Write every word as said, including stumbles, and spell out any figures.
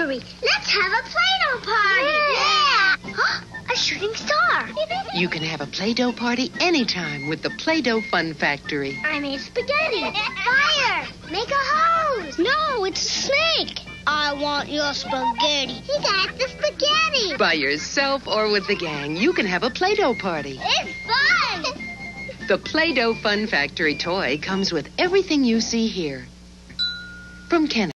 Factory. Let's have a Play-Doh party. Yeah! A shooting star. You can have a Play-Doh party anytime with the Play-Doh Fun Factory. I made spaghetti. Fire! Make a hose. No, it's a snake. I want your spaghetti. He got the spaghetti. By yourself or with the gang, you can have a Play-Doh party. It's fun. The Play-Doh Fun Factory toy comes with everything you see here. From Ken.